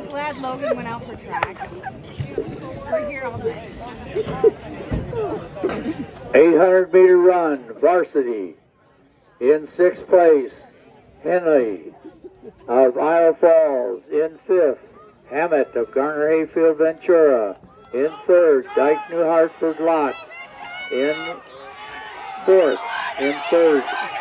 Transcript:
glad Logan went out for track. We're here all day. 800-meter run, varsity. In 6th place, Henley of Iowa Falls. In 5th, Hammett of Garner Hayfield Ventura. In 3rd, Dyke New Hartford Lots. In 4th, in 3rd,